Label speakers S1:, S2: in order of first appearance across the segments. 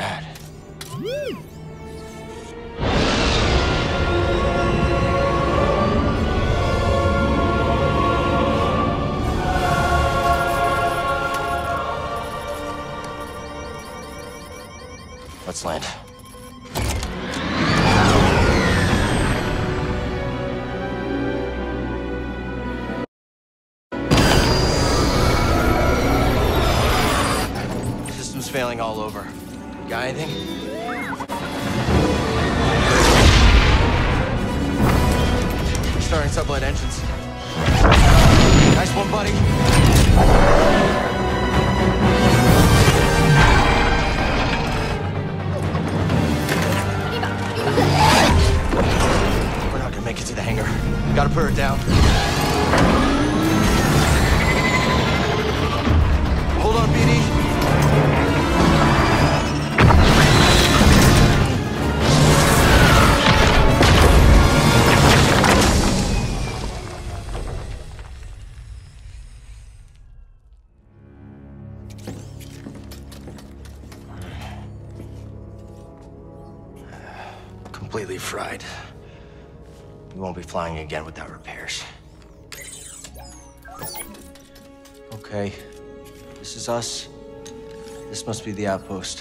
S1: bad. Let's land. System's failing all over. Got anything? Starting sublight engines. Nice one, buddy. We're not gonna make it to the hangar. Gotta put her down. Hold on, BD. Completely fried. We won't be flying again without repairs. Okay. This is us. This must be the outpost.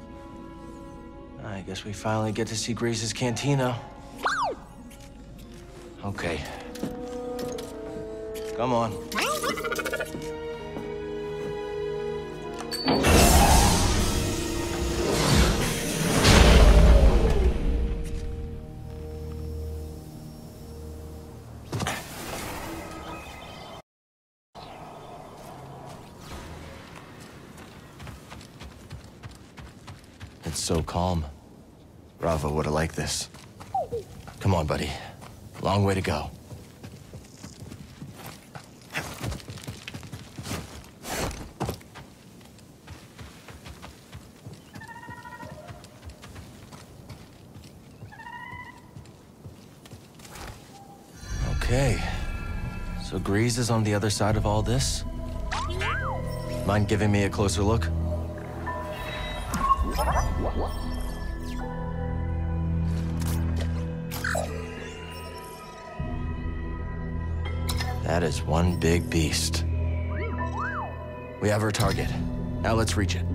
S1: I guess we finally get to see Greez's cantina. Okay. Come on. It's so calm. Rava would have liked this. Come on, buddy. Long way to go. Okay. So Greez is on the other side of all this? Mind giving me a closer look? That is one big beast. We have our target. Now let's reach it.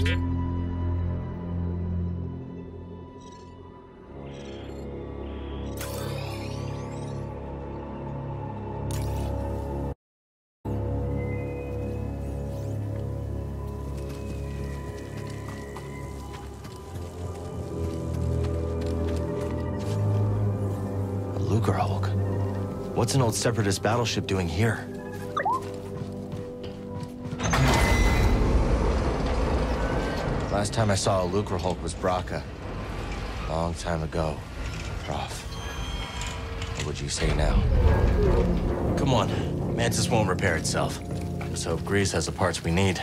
S1: A Lucrehulk. What's an old Separatist battleship doing here? Last time I saw a Lucrehulk was Bracca. Long time ago, Prof. What would you say now? Come on. Mantis won't repair itself. Just hope Greez has the parts we need.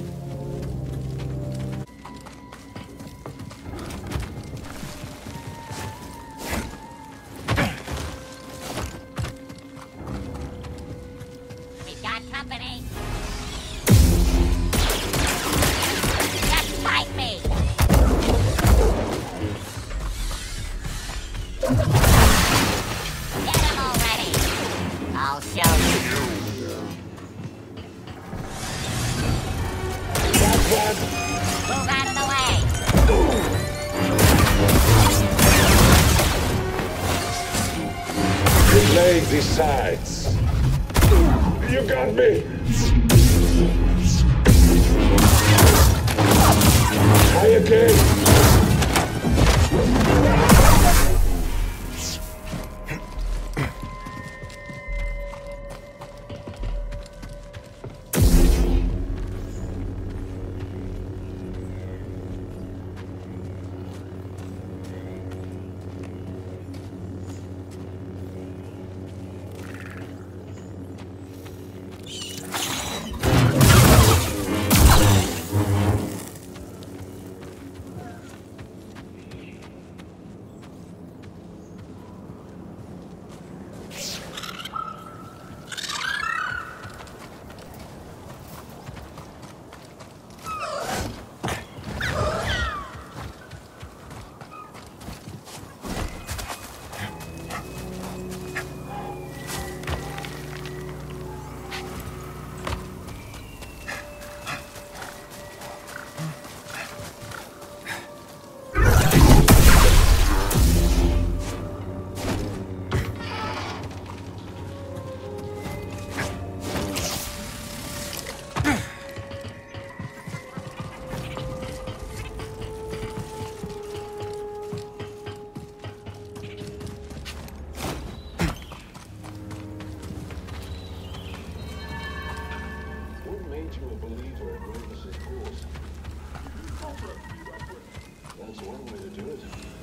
S2: These sides. You got me. Try again. That's one way to do it.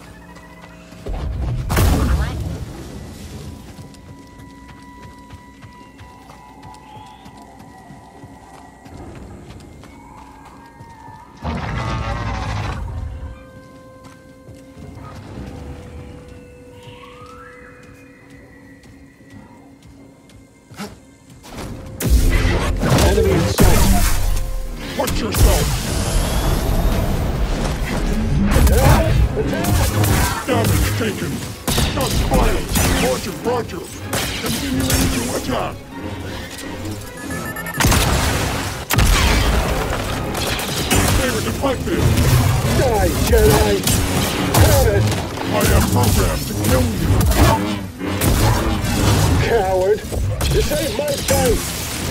S2: Enemy in sight. Watch yourself. Damage taken. Shots fired. Roger. Continuing to attack. They were deflected. Die, Jedi. Got it. I am programmed to kill you. Coward. This ain't my fight.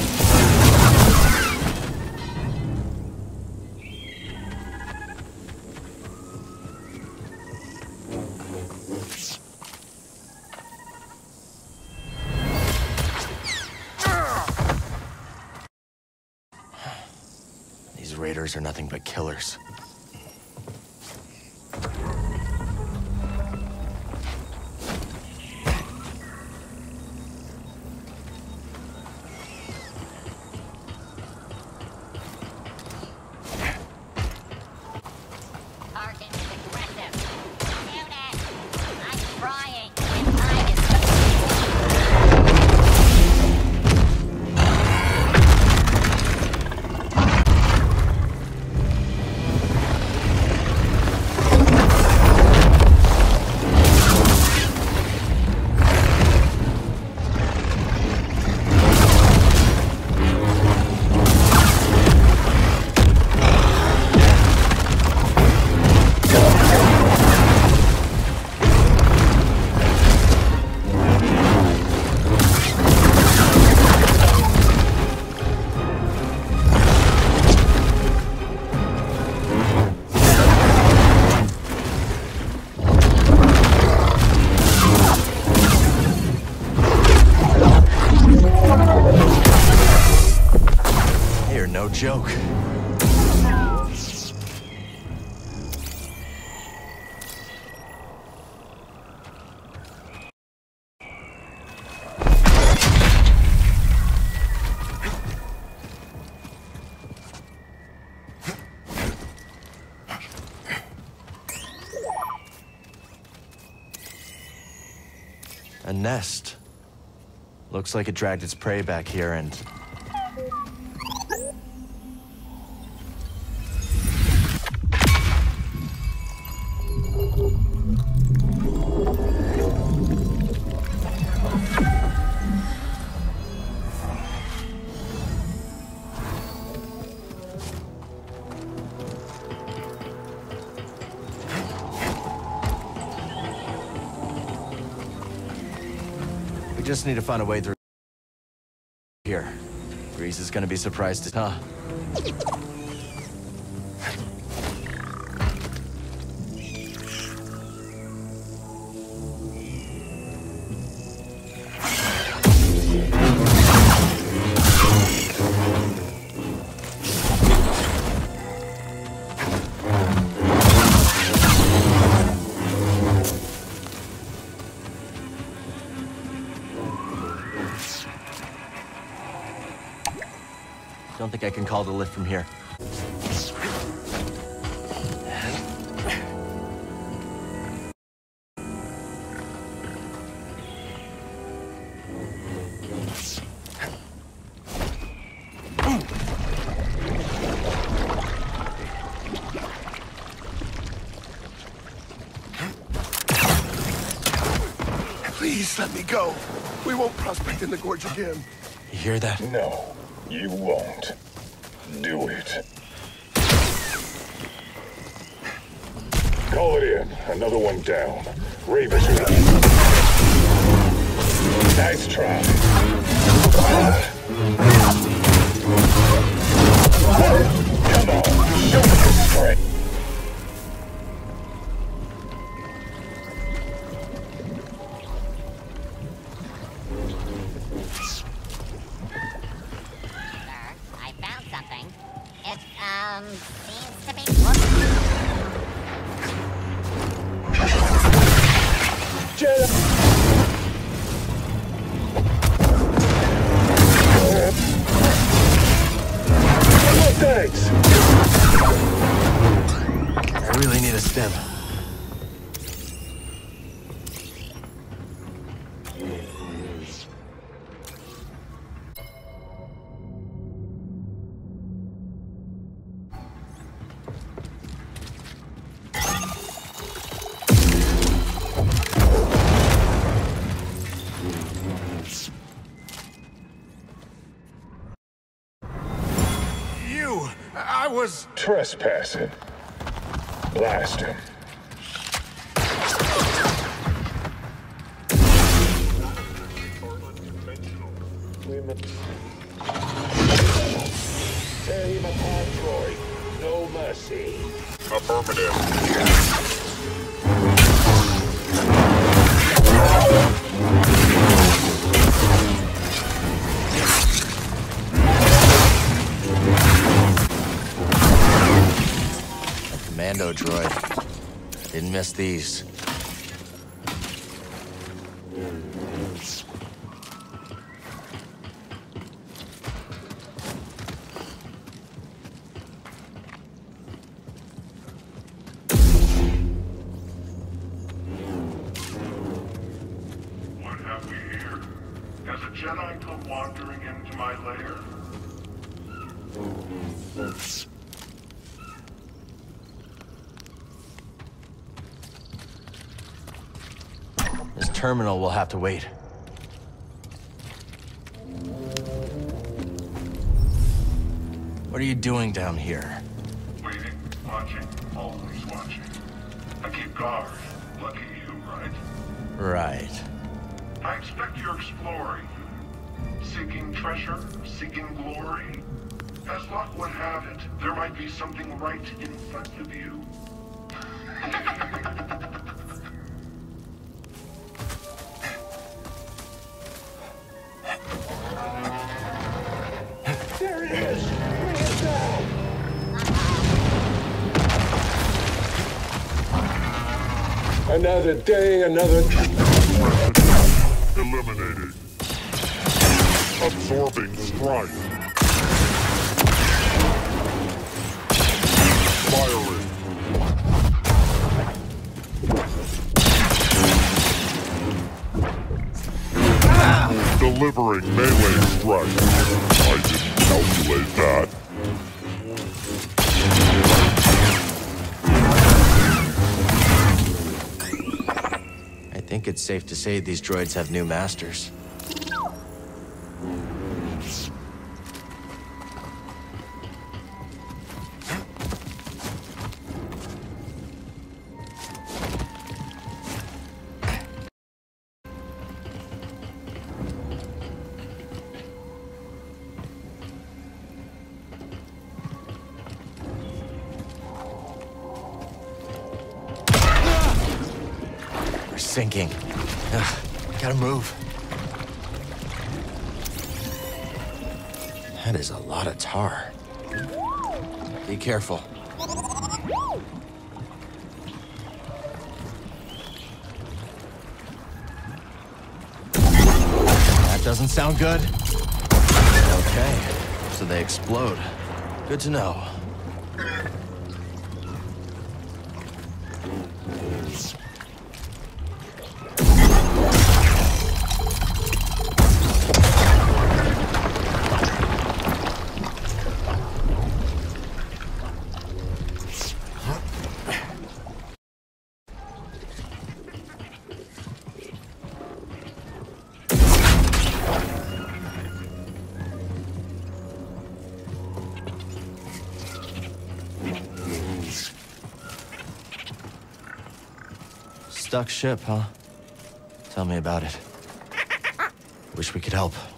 S1: These raiders are nothing but killers.
S3: Target is aggressive. Shoot it! I'm trying. And time is
S1: You're no joke. A nest. Looks like it dragged its prey back here and... We just need to find a way through here. Grease is gonna be surprised to... Huh? Don't think I can call the lift from here.
S4: Please let me go. We won't prospect in the gorge again.
S1: You hear that?
S2: No, you won't. Do it. Call it in. Another one down. Ravens are... Nice try. Come on, show me your strength.
S3: something. It, seems to be... Whoops.
S1: I really need a stim.
S4: I was
S2: Trespassing. Blast him. Tear him apart, Troy. No mercy. Affirmative.
S1: Commando droid. Didn't miss these.
S5: What have we here? Has a Jedi come wandering into my lair?
S1: This terminal will have to wait. What are you doing down here?
S5: Waiting, watching, always watching. I keep guard. Lucky you, right?
S1: Right.
S5: I expect you're exploring. Seeking treasure, seeking glory. As luck would have it, there might be something right in front of you.
S2: There he is! Bring it down! Another day, another...
S5: Eliminated. Absorbing strike. Firing. Delivering melee strike. I didn't calculate that.
S1: I think it's safe to say these droids have new masters. We're sinking. Ugh, gotta move. That is a lot of tar. Be careful. That doesn't sound good. Okay, so they explode. Good to know. Stuck ship, huh? Tell me about it. Wish we could help.